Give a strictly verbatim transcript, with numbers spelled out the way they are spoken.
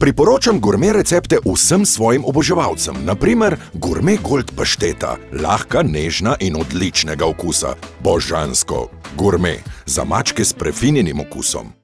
Priporočam gurme recepte vsem svojim oboževalcem, na primer gurme gold pašteta, lahka, nežna in odličnega okusa. Božansko, gurme, za mačke s prefinjenim okusom.